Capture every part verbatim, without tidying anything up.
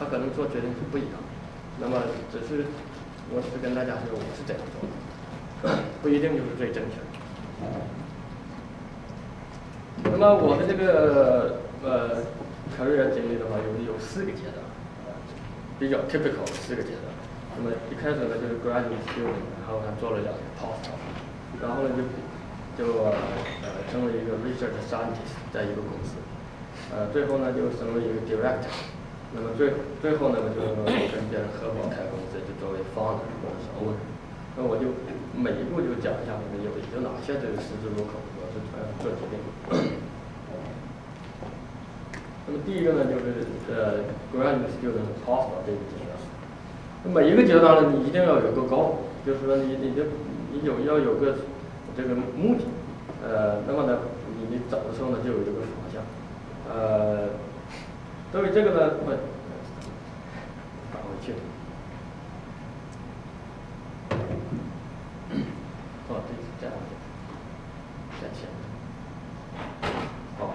可能做决定是不一样。那么只是我只是跟大家说我是这样做的，不一定就是最正确的。那么我的这个呃 career 经历的话，有有四个阶段，呃，比较 typical 的四个阶段。那么一开始呢就是 graduate student， 然后还做了两年 postdoc， 然后呢就就呃呃成为一个 research scientist， 在一个公司，呃最后呢就成为一个 director。那么最最后呢我就跟别人合伙开公司，就作为 founder 或者是 owner。那我就每一步就讲一下我们有有哪些这个十字路口我是呃做决定。那么第一个呢就是呃 graduate student postdoc 这个阶段。每一个阶段呢，你一定要有个高，就是说你你就你有要有个这个目的，呃，那么呢，你你走的时候呢就有一个方向，呃，所以这个呢，我打回去，哦，对，这样，再前，好，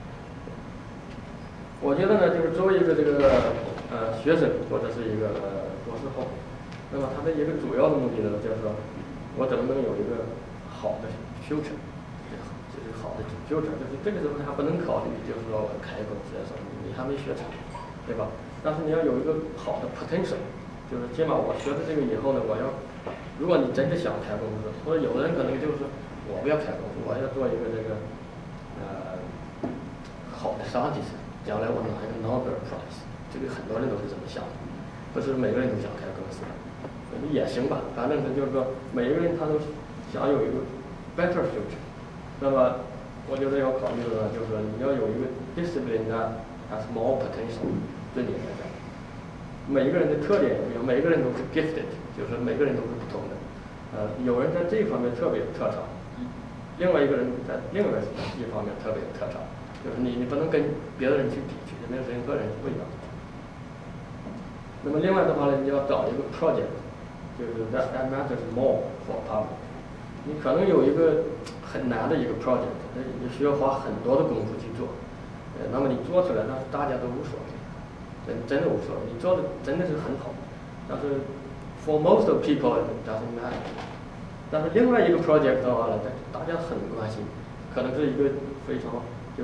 我觉得呢，就是作为一个这个呃学生或者是一个呃博士后。那么它的一个主要的目的呢，就是说，我怎么能有一个好的 future， 就是好的 future， 就是这个时候还不能考虑，就是说我开公司的时候，你还没学成，对吧？但是你要有一个好的 potential， 就是起码我学了这个以后呢，我要，如果你真的想开公司，或者有的人可能就是我不要开公司，我要做一个这个呃好的 scientist， 将来我拿一个 Nobel Prize， 这个很多人都是这么想的，不是每个人都想开公司的。也行吧，反正是就是说，每一个人他都想有一个 better future。那么，我觉得要考虑的呢，就是说你要有一个 discipline that has more potential， 对你来讲，每一个人的特点也不一样，每一个人都是 gifted， 就是每个人都是不同的。呃，有人在这一方面特别有特长，另外一个人在另外一方面特别有特长，就是你你不能跟别的人去比去，因为人和人是不一样的。那么另外的话呢，你要找一个 project。就是 that that matters more for public。你可能有一个很难的一个 project， 你需要花很多的功夫去做，呃，那么你做出来，那大家都无所谓，真真的无所谓，你做的真的是很好，但是 for most of people it doesn't matter。但是另外一个 project 的话呢，大家很关心，可能是一个非常就是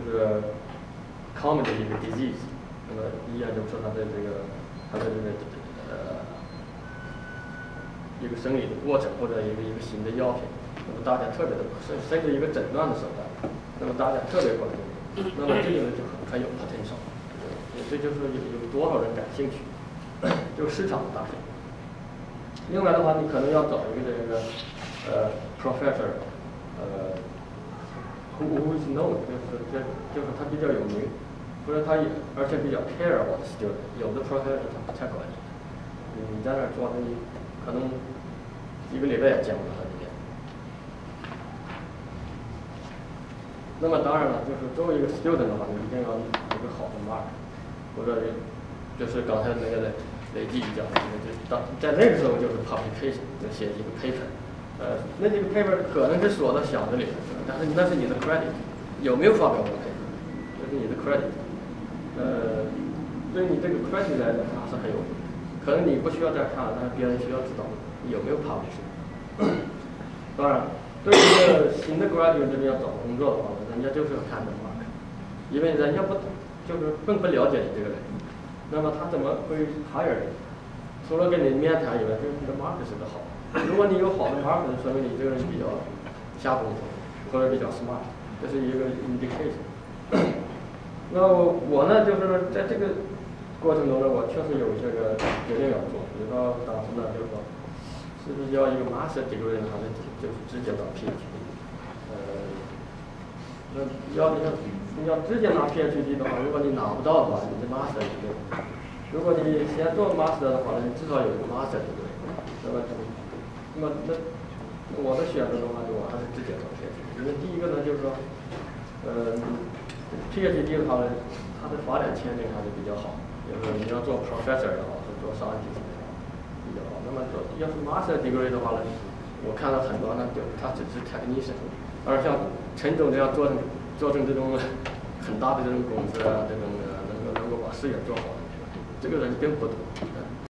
common 的一个 disease， 那么医院就说它的这个它的这个呃。一个生理的过程，或者一个一个新的药品，那么大家特别的甚甚至一个诊断的手段，那么大家特别关注，那么这个呢就很很有 potential， 这就是有有多少人感兴趣，就市场的大小。另外的话，你可能要找一个这个呃 professor， 呃 who who is known， 就是这就是他比较有名，或者他也而且比较 care about student， 有的 professor 他不太管你，你在那儿做那你。可能一个礼拜也见不到他一面。那么当然了，就是作为一个 student 的话，你一定要有一个好的 mark， 或者就是刚才那个累计讲的，就当在那个时候就是 publication， 就写一个 paper， 呃，那这个 paper 可能是锁到箱子里的，但是那是你的 credit， 有没有发表过 paper， 这是你的 credit， 呃，对你这个 credit 来讲，它是很有用的。可能你不需要再看，但是别人需要知道你有没有 publish。当然，对于一个新的 graduate 这边要找工作的话，人家就是要看你的 mark， 因为人家不就是更不了解你这个人，那么他怎么会 hire 你？除了跟你面谈以外，就是你的 mark 是个好。如果你有好的 mark， 说明你这个人比较下功夫，或者比较 smart， 这是一个 indication。那我呢，就是在这个。过程中呢，我确实有这个决定要做，比如说当时呢，就是说，是不是要一个 master degree 呢，还是就是直接到 PhD？ 呃，那要你要你要直接拿 PhD 的话，如果你拿不到的话，你是 master degree； 如果你先做 master 的话呢，你至少有一个 master degree。那么，那么那我的选择的话，就我还是直接做 PhD， 因为第一个呢，就是说，呃 ，PhD 的话呢，它的发展前景还是比较好。就是你要做 professor 也好，是做 scientist 也好，比较好。那么做要是 master degree 的话呢，我看到很多呢，就他只是 technician， 而像陈总这样做成做成这种很大的这种公司啊，这种能够能够把事业做好的， 这个人并不多。